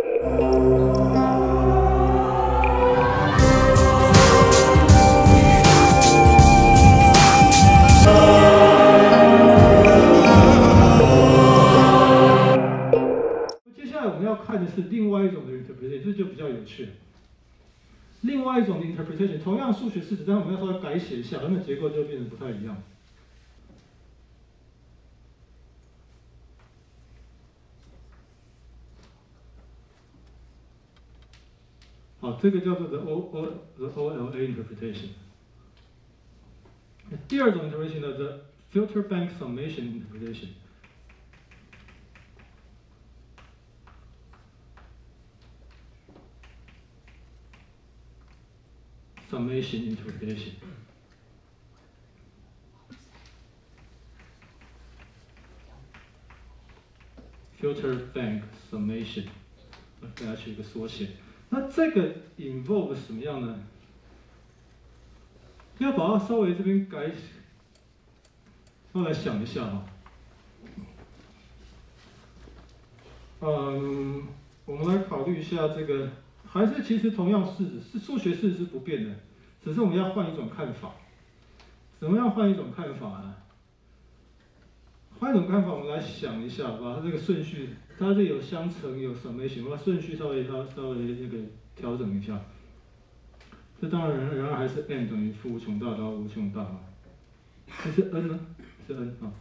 接下来我们要看的是另外一种的 interpretation， 这就比较有趣。另外一种的 interpretation， 同样数学式子，但我们要稍微改写一下，它们的结构就变得不太一样。好，这个叫做 the OLA interpretation。第二种 interpretation 呢 the filter bank summation interpretation。summation interpretation。filter bank summation， 给它取一个缩写。那这个 involve 什么样呢？要把它稍微这边改，后来想一下哈。我们来考虑一下这个，还是其实同样是数学式是不变的，只是我们要换一种看法。怎么样换一种看法呢？换一种看法，我们来想一下，把它这个顺序，它这有相乘有summation，把顺序稍微那个调整一下。这当然仍然还是 n 等于负无穷大到无穷大啊。这是 n 呢？是 n 啊。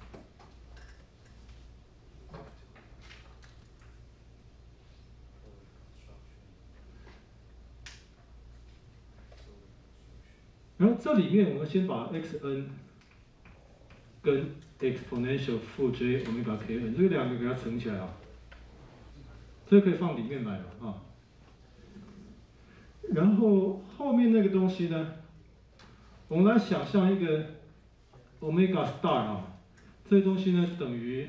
然后这里面我们先把 xn 跟 exponential 负 j omega kn 这两个给它乘起来啊，这个可以放里面来了啊。然后后面那个东西呢，我们来想象一个 omega star 啊，这个东西呢等于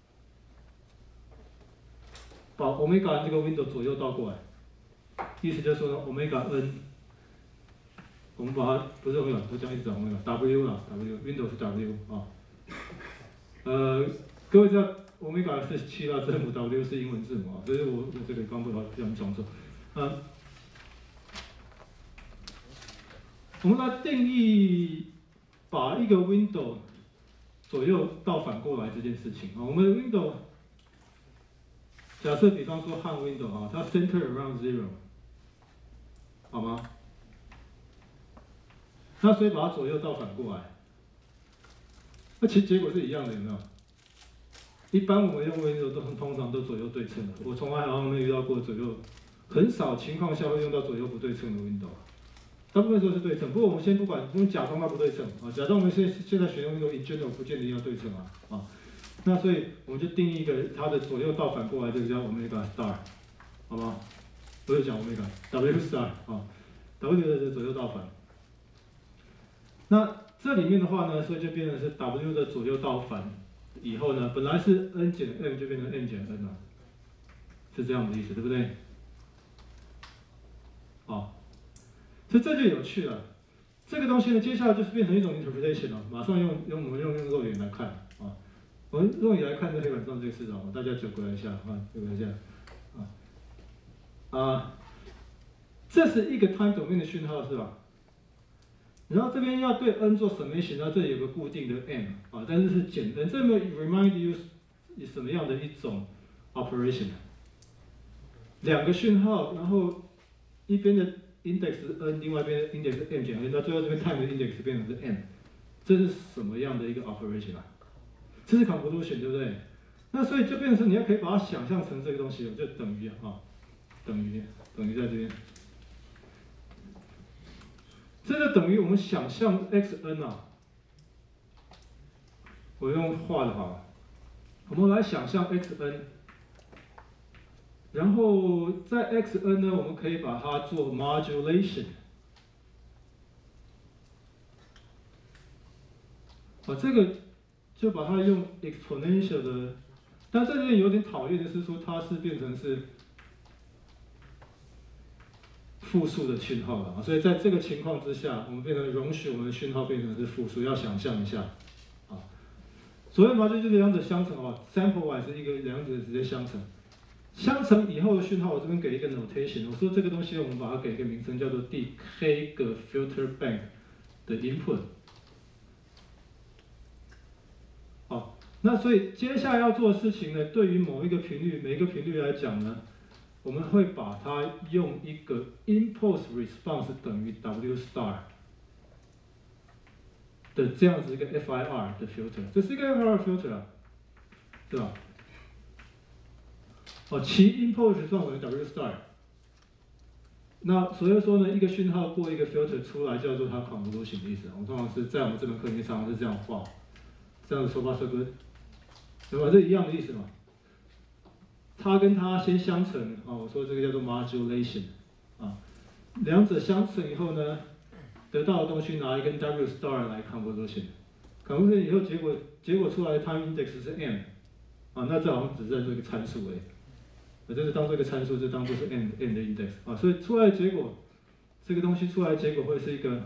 把 omega 这个 window 左右倒过来，意思就是说呢 omega n， 我们把它不是 omega， 我讲一直讲 omega w 啦 w，window 是 w 啊。各位知道 omega 是希腊字母 ，w 是英文字母啊，所以我这个刚不好这样讲错。我们来定义把一个 window 左右倒反过来这件事情啊。我们的 window 假设比方说汉 window 啊，它 center around 0， 好吗？那所以把它左右倒反过来，那其实结果是一样的，有没有？一般我们用 window 通常都左右对称的，我从来好像没遇到过左右，很少情况下会用到左右不对称的 window。大部分时候是对称，不过我们先不管，我们假装它不对称啊，假装我们现在选用 window in general 不见得要对称啊。那所以我们就定义一个它的左右倒反过来，这个叫 omega star， 好吗？不是讲 omega w star 啊 ，w 的左右倒反。那这里面的话呢，所以就变成是 w 的左右倒反以后呢，本来是 n 减 m 就变成 n 减 n 了，是这样的意思，对不对？好，所以这就有趣了。这个东西呢，接下来就是变成一种 interpretation 了，马上我们用肉眼来看啊。我们肉眼来看这黑板上这个式子，大家转过来一下啊，转过来一下这是一个 time domain 的讯号是吧？然后这边要对 n 做 summation， 然后这里有个固定的 m 啊，但是是减 n， 这边 remind you 什么样的一种 operation？ 两个讯号，然后一边的 index 是 n， 另外一边的 index 是 m 减 n， 到最后这边 time 的 index 变成是 m， 这是什么样的一个 operation 啊？这是 convolution 对不对？那所以就变成是你要可以把它想象成这个东西，就等于等于在这边。这就等于我们想象 xn 啊，我用画的好了，我们来想象 xn， 然后在 xn 呢，我们可以把它做 modulation， 这个就把它用 exponential 的，但这里有点讨厌的是说它是变成是复数的讯号了，所以在这个情况之下，我们变成容许我们的讯号变成是复数，要想象一下，所谓嘛，就是两者相乘sample wise 是一个两者直接相乘， 相乘以后的讯号，我这边给一个 notation， 我说这个东西我们把它给一个名称叫做第 k 个 filter bank 的 input。好，那所以接下来要做的事情呢，对于某一个频率，每一个频率来讲呢，我们会把它用一个 impulse response 等于 w star 的这样子一个 FIR 的 filter， 这是一个 FIR filter 啊，对吧？哦，其 impulse response 等于 w star。那所以说呢，一个讯号过一个 filter 出来，叫做它 convolution 的意思。我们通常是在我们这门课里面常常是这样画，这样子说法是good，对吧？这一样的意思嘛。它跟它先相乘啊，我说这个叫做 modulation 啊，两者相乘以后呢，得到的东西拿一根 w star 来 convolution 以后结果出来的 time index 是 m 啊，那这好像只是在做一个参数而已。这是当做一个参数，就当做是 n 的 index 啊，所以出来的结果，这个东西出来的结果会是一个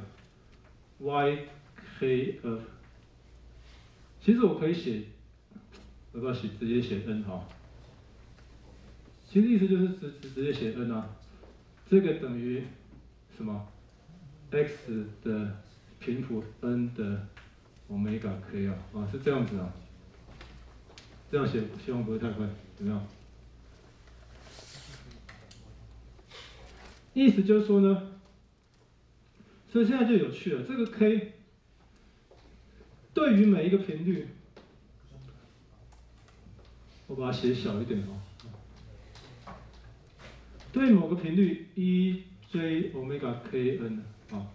yk of， 其实我可以写，我不要写直接写 n 哈，其实意思就是直接写 n 啊，这个等于什么 x 的频谱 n 的 omega k 啊，是这样子啊，这样写希望不会太快，有没有？意思就是说呢，所以现在就有趣了。这个 k 对于每一个频率，我把它写小一点哦。对某个频率 ej omega kn 啊，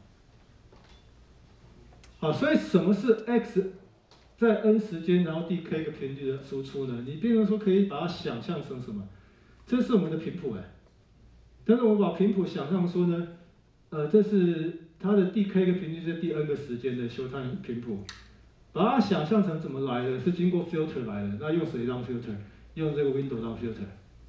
好，所以什么是 x 在 n 时间，然后 dk 个频率的输出呢？你变成说可以把它想象成什么？这是我们的频谱哎。但是我把频谱想象说呢，这是它的 dk 个频率是第 n 个时间的休time频谱，把它想象成怎么来的？是经过 filter 来的。那用谁当 filter？ 用这个 window 当 filter。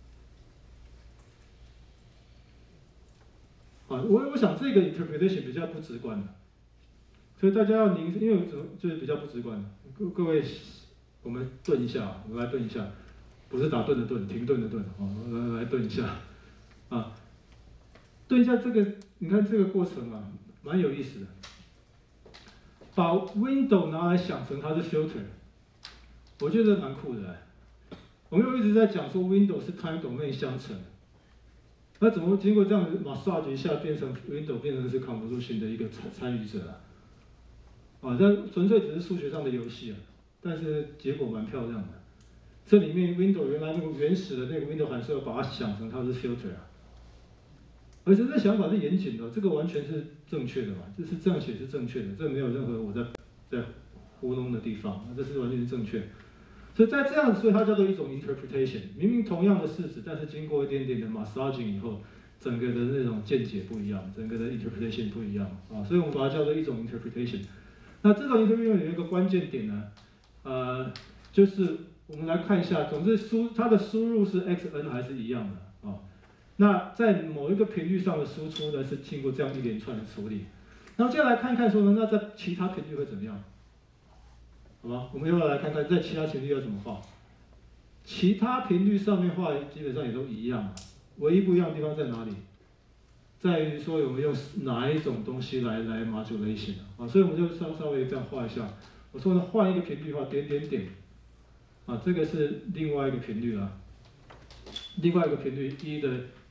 啊，我想这个 interpretation 比较不直观的，所以大家要因为就是比较不直观的，各位，我们顿一下，我们来顿一下，不是打盹的盹，停顿的顿，来顿一下，啊。对一下这个，你看这个过程啊，蛮有意思的。把 window 拿来想成它是 filter， 我觉得蛮酷的。我们又一直在讲说 window 是 time domain 相乘，那怎么经过这样的 massage 一下，变成 window 变成是 convolution 的一个参与者啊？这纯粹只是数学上的游戏啊，但是结果蛮漂亮的。这里面 window 原来那个原始的那个 window 函数，要把它想成它是 filter 啊。而且这想法是严谨的，这个完全是正确的嘛，就是这样写是正确的，这没有任何我在糊弄的地方，这是完全是正确。所以在这样，所以它叫做一种 interpretation， 明明同样的事实，但是经过一点点的 massaging 以后，整个的那种见解不一样，整个的 interpretation 不一样啊，所以我们把它叫做一种 interpretation。那这种 interpretation 有一个关键点呢，就是我们来看一下，总之它的输入是 xn 还是一样的啊。那在某一个频率上的输出呢，是经过这样一连串的处理。然后接下来看一看说呢，那在其他频率会怎么样？好吧，我们又要来看看在其他频率要怎么画。其他频率上面画基本上也都一样，唯一不一样的地方在哪里？在于说我们用哪一种东西来 modulation 啊，所以我们就稍微这样画一下。我说呢，换一个频率画点点点，啊，这个是另外一个频率啦。另外一个频率 e 的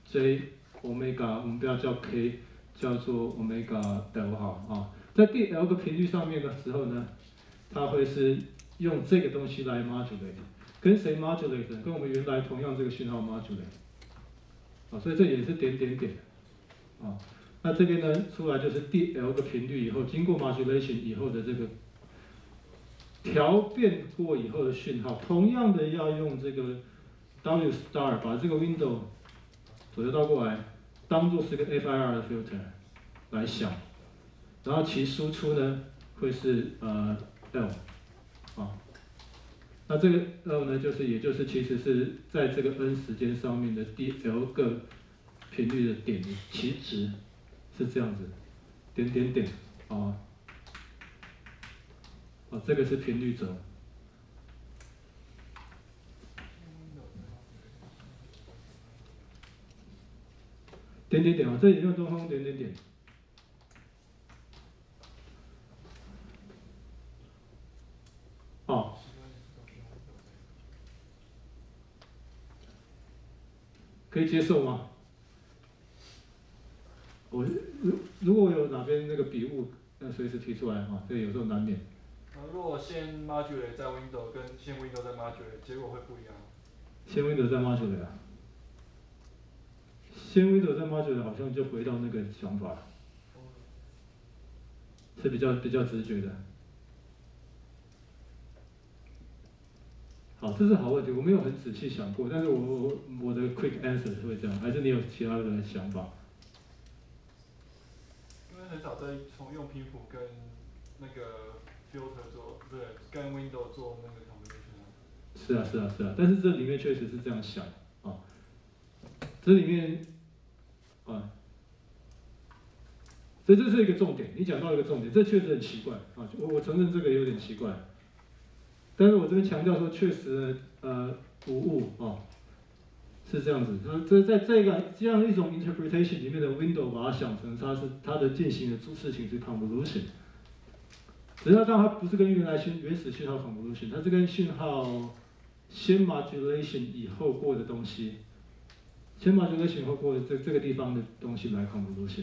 j omega， 我们不要叫 k， 叫做 omega l 好啊。在第 l 个频率上面的时候呢，它会是用这个东西来 modulate， 跟谁 modulate？ 跟我们原来同样这个讯号 modulate， 啊，所以这也是点点点，啊，那这边呢出来就是第 l 个频率以后，经过 modulation 以后的这个调变过以后的讯号，同样的要用这个 w star 把这个 window 左右倒过来，当做是个 FIR 的 filter 来想，然后其输出呢会是L 啊，那这个 L 呢也就是其实是在这个 n 时间上面的第 L 个频率的点其值是这样子，点点点啊，这个是频率轴。 点点点啊，这里用东方点点点。哦，可以接受吗？如果有哪边那个笔误，那随时提出来啊，这个有时候难免。 如果先 modulate 在 Windows 跟先 Windows 在 modulate， 结果会不一样。 先 Windows 再 modulate 啊，先 Windows 再 modulate 好像就回到那个想法了，是比较直觉的。好，这是好问题，我没有很仔细想过，但是我的 quick answer 是会这样，还是你有其他的想法？ 因为很少在用频谱跟那个 filter 做，不对，跟 Windows 做那个 combination 是啊，但是这里面确实是这样想啊，这里面啊，这是一个重点，你讲到一个重点，这确实很奇怪啊，我承认这个有点奇怪，但是我这边强调说，确实无误啊。是这样子，在这样一种 interpretation 里面的 window 把它想成它的进行的事情是 convolution， 只要当它不是跟原始讯号 convolution， 它是跟讯号先 modulation 以后过的东西，先 modulation 以后过的这个地方的东西来 convolution。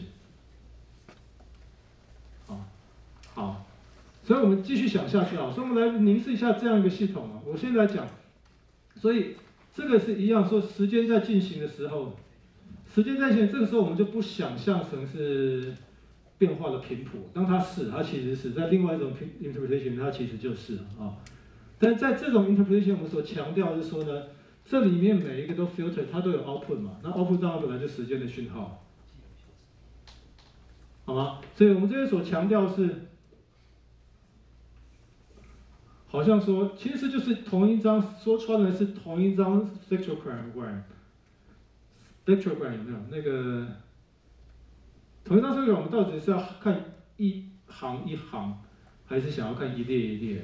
好，所以我们继续想下去啊，所以我们来凝视一下这样一个系统啊，我先来讲，所以。这个是一样，说时间在进行的时候，这个时候我们就不想象成是变化的频谱，当它其实是在另外一种 interpretation， 它其实就是啊。但在这种 interpretation， 我们所强调的是说呢，这里面每一个都 filter， 它都有 output 嘛，那 output 当然本来就时间的讯号，好吗？所以我们这边所强调是。好像说，其实就是同一张，说穿了是同一张 spectrogram， spectrogram 有没有？那个同一张 spectrogram， 我们到底是要看一行一行，还是想要看一列一列？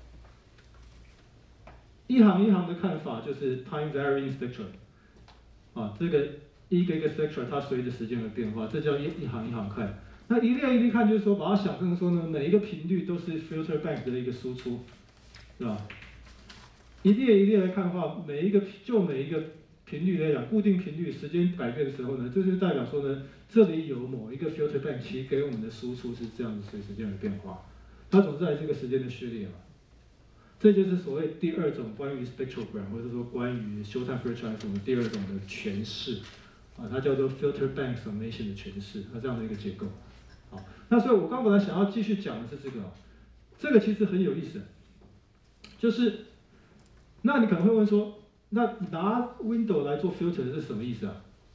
一行一行的看法就是 time varying spectrum， 啊，这个一个一个 spectrum 它随着时间的变化，这叫一行一行看。那一列一列看就是说，把它想成说呢，每一个频率都是 filter bank 的一个输出。是吧？一列一列来看的话，每一个频率来讲，固定频率时间改变的时候呢，这就代表说呢，这里有某一个 filter bank 其实给我们的输出是这样子随时间的变化，它总是还是一个时间的序列嘛。这就是所谓第二种关于 spectrogram 或者说关于 Showtime Free Transform 第二种的诠释啊，它叫做 filter bank summation 的诠释，它这样的一个结构。好，那所以我刚本来想要继续讲的是这个，这个其实很有意思。就是，那你可能会问说，那拿 window 来做 filter 是什么意思啊？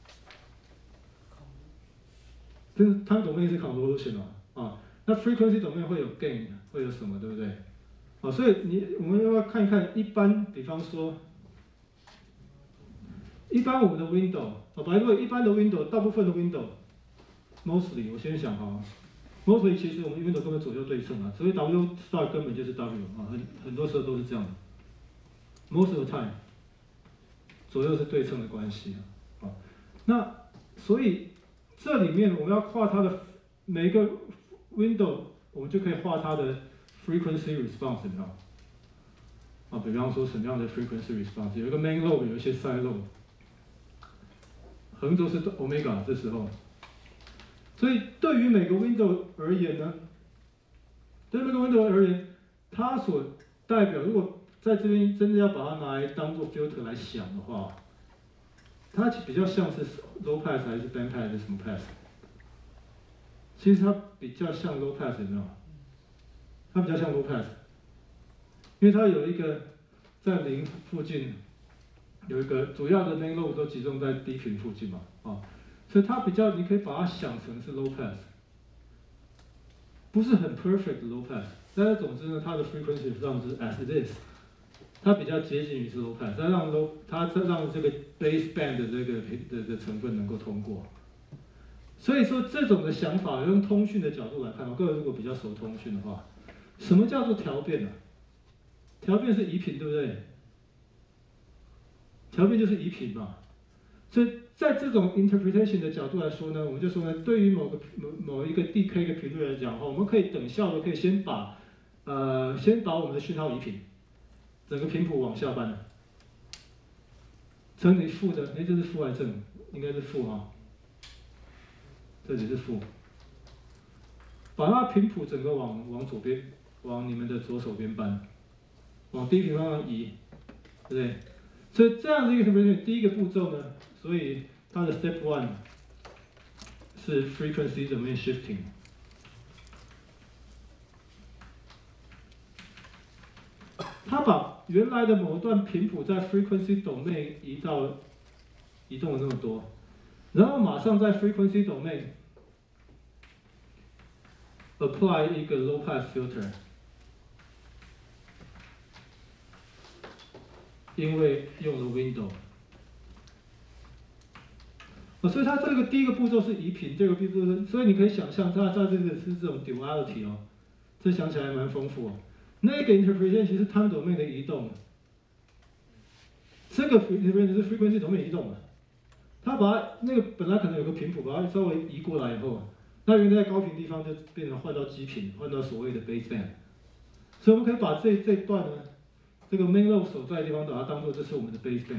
就是 time domain 是 convolution 啊，那 frequency domain 会有 gain， 会有什么，对不对？啊，所以我们要看一看，一般比方说，一般我们的 window， 白对，一般的 window， 大部分的 window，mostly 我先想哈。mostly 其实我们 window 根本左右对称啊，所以 W star 根本就是 W 啊，很多时候都是这样的。Most of the time， 左右是对称的关系啊。那所以这里面我们要画它的每一个 window， 我们就可以画它的 frequency response， 有没有？啊，比方说什么样的 frequency response， 有一个 main lobe， 有一些 side lobe， 横轴是 omega， 这时候。所以对于每个 window 而言呢，对每个 window 而言，它所代表，如果在这边真的要把它拿来当做 filter 来想的话，它比较像是 low pass 还是 band pass 还是什么 pass？ 其实它比较像 low pass， 有没有？它比较像 low pass， 因为它有一个在零附近有一个主要的 main lobe 都集中在低频附近嘛，啊。所以它比较，你可以把它想成是 low pass， 不是很 perfect 的 low pass， 但是总之呢，它的 frequency 上是 as it is， 它比较接近于是 low pass， 它让这个 base band 的这个的成分能够通过。所以说这种的想法，用通讯的角度来看，各位如果比较熟通讯的话，什么叫做调变呢？调变是移频，对不对？调变就是移频嘛。 所以在这种 interpretation 的角度来说呢，我们就说呢，对于某一个 DK 的频率来讲的话，我们可以等效的可以先把我们的讯号移频，整个频谱往下搬。乘以负的，这是负还是正？应该是负啊，这里是负。把它频谱整个往左边，往你们的左手边搬，往低频方向移，对不对？所以这样的一个 interpretation， 第一个步骤呢，所以它的 step one 是 frequency domain shifting。它把原来的某段频谱在 frequency domain 移动了那么多，然后马上在 frequency domain apply 一个 low pass filter， 因为用了 window。所以它这个第一个步骤是移频，这个步骤，所以你可以想象它这个是这种 duality 哦，这想起来蛮丰富哦。那个 interpretation 其实 time domain 的移动，这个 interpretation 是 frequency domain 移动的。它把它那个本来可能有个频谱，把它稍微移过来以后，那原来在高频地方就变成换到基频，换到所谓的 baseband。所以我们可以把这段呢，这个 main lobe 所在的地方，把它当做这是我们的 baseband。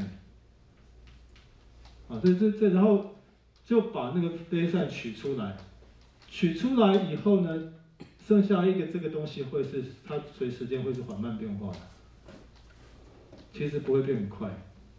啊，然后就把那个 baseband 取出来，取出来以后呢，剩下一个这个东西会是它随时间会是缓慢变化的，其实不会变很快。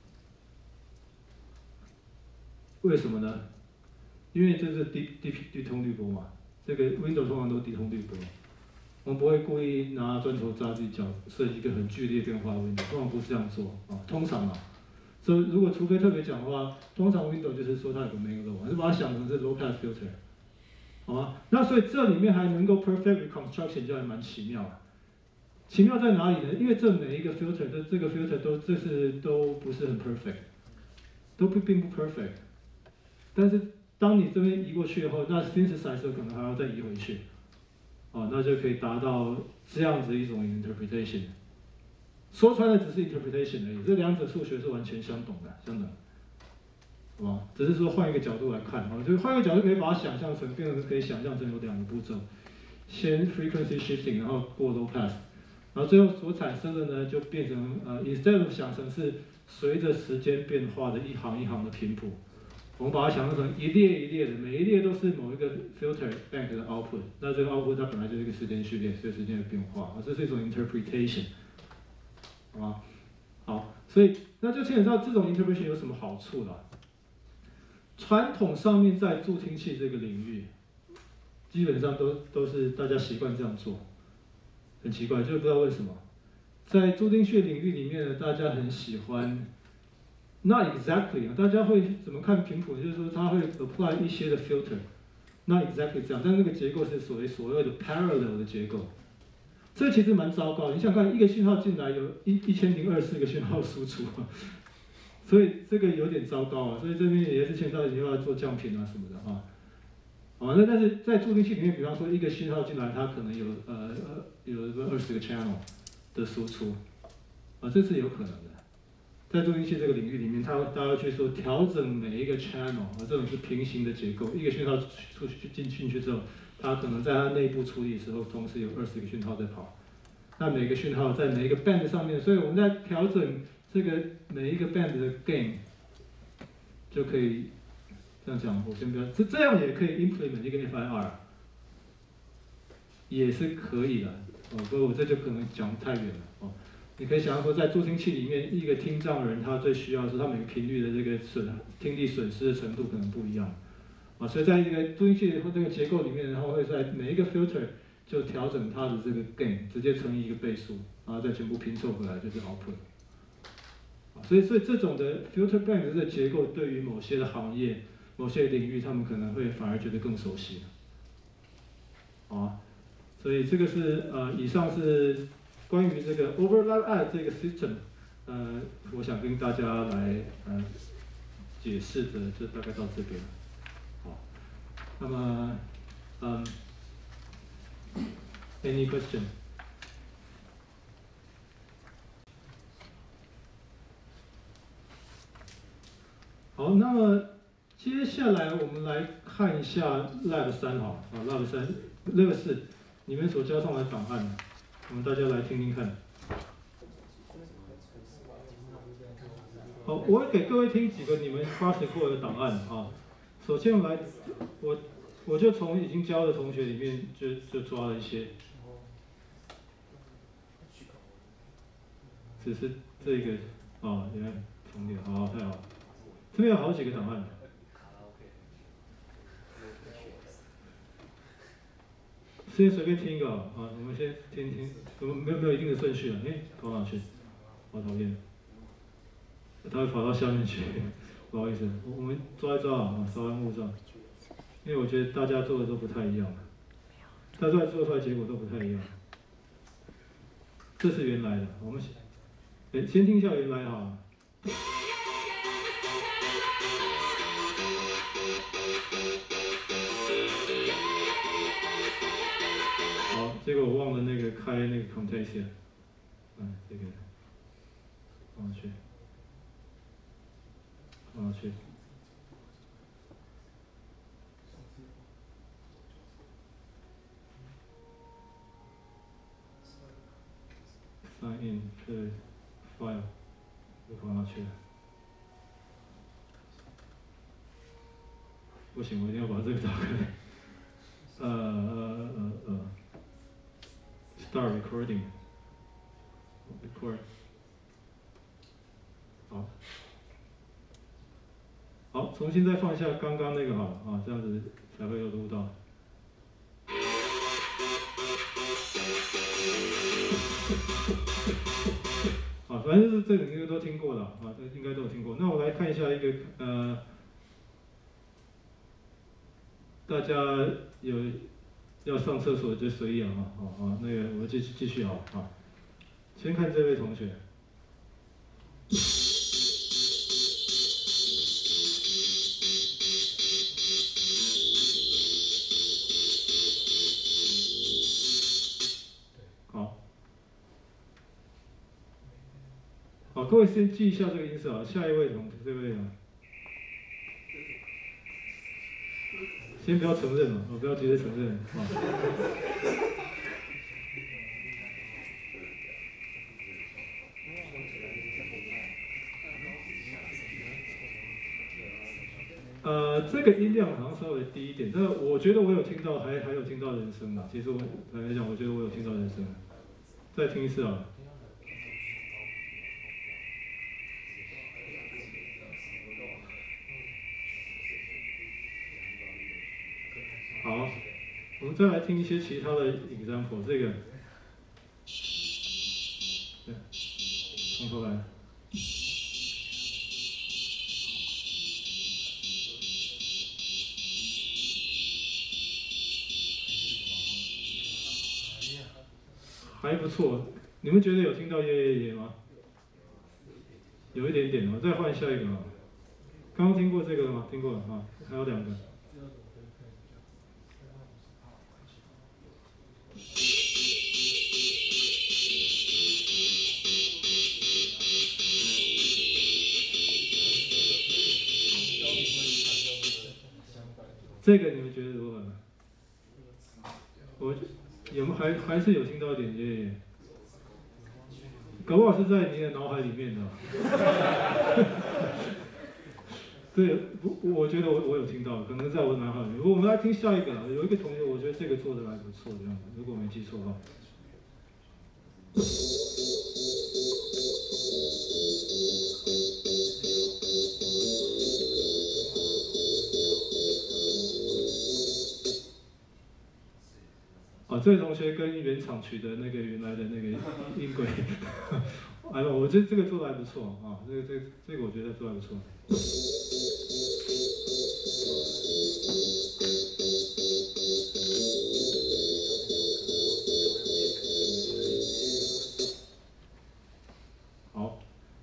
为什么呢？因为这是低通滤波嘛，这个 Windows 通常都低通滤波，我们不会故意拿砖头扎自己脚，设计一个很剧烈变化的 Windows， 通常不是这样做啊，通常啊，所以如果除非特别讲的话，通常 Windows 就是说它有个 main lobe， 还是把它想成是 low pass filter， 好吗？那所以这里面还能够 perfect reconstruction 就还蛮奇妙的。奇妙在哪里呢？因为这每一个 filter 的这个 filter 都不是很 perfect， 并不 perfect。但是当你这边移过去以后，那 synthesizer 可能还要再移回去，哦，那就可以达到这样子一种 interpretation。说穿了只是 interpretation 而已，这两者数学是完全相等的，好吧？只是说换一个角度来看，哦，就是换一个角度可以把它想象成，变成可以想象成有两个步骤，先 frequency shifting， 然后过 low pass， 然后最后所产生的呢就变成instead of 想成是随着时间变化的一行一行的频谱。我们把它想象成一列一列的，每一列都是某一个 filter bank 的 output。那这个 output 它本来就是一个时间序列，随时间的变化，这是一种 interpretation， 好吗？好，所以那就牵扯到这种 interpretation 有什么好处啦？传统上面在助听器这个领域，基本上都是大家习惯这样做，很奇怪，就是不知道为什么，在助听器领域里面呢，大家很喜欢。Not exactly 啊，大家会怎么看频谱？就是说，它会 apply 一些的 filter，not exactly 这样，但那个结构是所谓的 parallel 的结构，这其实蛮糟糕的。你想看一个讯号进来有1024个讯号输出，所以这个有点糟糕啊。所以这边也是牵到你要做降频啊什么的啊。啊，那但是在助听器里面，比方说一个讯号进来，它可能有20个 channel 的输出，啊，这是有可能的。在助听器这个领域里面，大家要去说调整每一个 channel， 这种是平行的结构。一个讯号进去之后，它可能在它内部处理的时候，同时有20个讯号在跑。那每个讯号在每一个 band 上面，所以我们在调整这个每一个 band 的 gain， 就可以这样讲。我先不要，这样也可以 implement 一个 FIR， 也是可以的。哦，不过我这就可能讲太远了哦。你可以想象说，在助听器里面，一个听障人他最需要的是他每个频率的这个听力损失的程度可能不一样，啊，所以在一个助听器或这个结构里面，然后会在每一个 filter 就调整它的这个 gain， 直接乘以一个倍数，然后再全部拼凑回来就是 output。所以这种的 filter bank 的这个结构，对于某些的行业、某些领域，他们可能会反而觉得更熟悉，啊，所以这个是以上是。关于这个 overlap add 这个 system， 我想跟大家来解释的，就大概到这边。好，那么any question？ 好，那么接下来我们来看一下 Lab 3好，啊 Lab 4，你们所加上的档案，我们大家来听听看。好，我给各位听几个你们发掘过的档案啊。首先我就从已经教的同学里面就抓了一些，只是这个啊，原来重叠，好，太好了，这边有好几个档案。先随便听一个啊，我们先听听，我们没有一定的顺序啊，跑哪去？好讨厌，他会跑到下面去，不好意思，我们抓一抓啊，稍安勿躁，因为我觉得大家做的都不太一样，大家做出来结果都不太一样。这是原来的，我们先听一下原来哈。好，结果我忘了那个开那个 Camtasia， 这个放上去，放上去。sign in 这 file 就放上去了。不行，我一定要把这个打开。Start recording。record。好。好，重新再放一下刚刚那个好了啊，这样子才会有录到。啊，反正就是这个应该都听过了啊，这应该都有听过。那我来看一下一个大家有要上厕所就随意啊，那个我继续啊，先看这位同学。好，各位先记一下这个音色啊。下一位这位啊，先不要承认了，不要急着承认啊。这个音量好像稍微低一点，但我觉得我有听到，还有听到人声啊。其实我来讲，我觉得我有听到人声。再听一次啊。好，我们再来听一些其他的 example。这个，对，从头来。还不错，你们觉得有听到耶吗？有一点点哦，再换下一个啊。刚刚听过这个了吗？听过了啊，还有2个。这个你们觉得如何？我有没有还是有听到一点耶？搞不好是在你的脑海里面的。对，我觉得我有听到，可能在我脑海里面。我们来听下一个啦，有一个同学，我觉得这个做的还不错，这样子，如果我没记错的话。这位同学跟原厂取的那个原来的那个音轨，哎呦，我觉得这个做的还不错啊，这个我觉得做的还不错。好，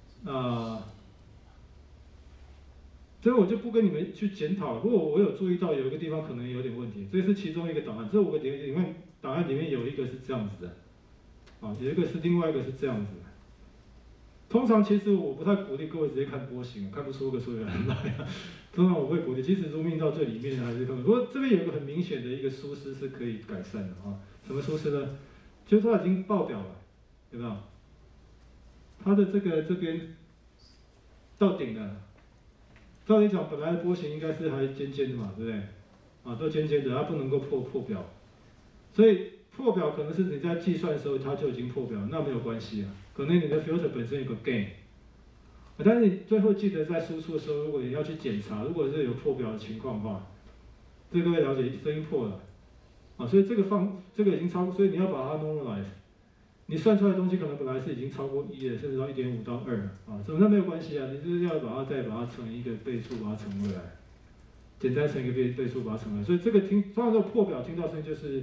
这个我就不跟你们去检讨了。不过我有注意到有一个地方可能有点问题，这是其中一个档案，这5个里面档案里面有一个是这样子的，有一个是另外一个是这样子的。 通常其实我不太鼓励各位直接看波形，看不出个所以然来啊。通常我会鼓励，即使 zoom in 到最里面还是看不。不过这边有一个很明显的一个疏失是可以改善的啊。什么疏失呢？就是它已经爆表了，有没有？它的这边到顶了。照理讲，本来的波形应该是还尖尖的嘛，对不对？啊，都尖尖的，它不能够破表。所以破表可能是你在计算的时候它就已经破表，那没有关系啊。可能你的 filter 本身有个 gain。但是你最后记得在输出的时候，如果你要去检查，如果是有破表的情况的话，这个各位了解，声音破了，啊，所以这个已经超，所以你要把它 normalize， 你算出来的东西可能本来是已经超过1了，甚至到1.5到2啊，那没有关系啊，你就是要再把它乘一个倍数，把它乘回来，简单乘一个倍数把它乘回来，所以这个通常这个破表听到声音就是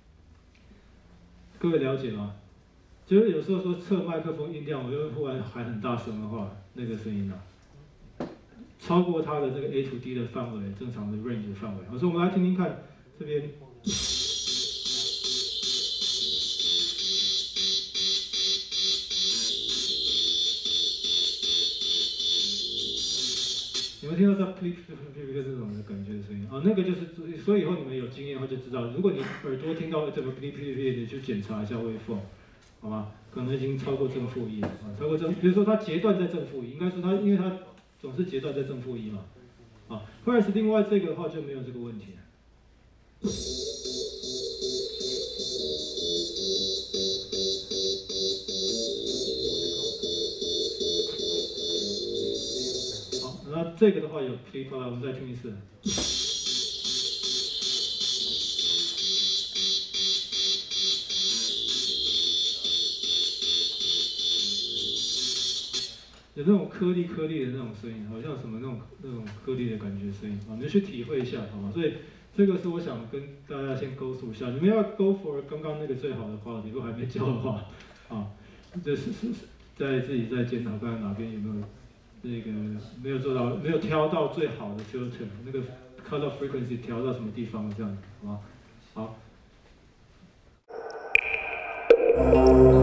各位了解吗？就是有时候说测麦克风音量，我就忽然喊很大声的话，那个声音啊，超过它的这个 A to D 的范围，正常的 range 的范围。所以我们来听听看这边。你们听到这 clip 这种的感觉的声音啊，那个就是，所以以后你们有经验后就知道，如果你耳朵听到这个 clip， 你去检查一下 waveform。好吧，可能已经超过正负1了啊，超过正，比如说它截断在正负1，应该说它，因为它总是截断在正负1嘛，啊，或者是另外这个的话就没有这个问题。好，那这个的话有 clip， 我们再听一次。有那种颗粒的那种声音，好像什么那种颗粒的感觉声音啊，你就去体会一下，好吗？所以这个是我想跟大家先go through一下，你们要 go for 刚刚那个最好的quality，如果还没教的话，啊，就是在自己在检讨看哪边有没有那个没有做到，没有挑到最好的 filter， 那个 cut off frequency 调到什么地方这样子，好吗？好。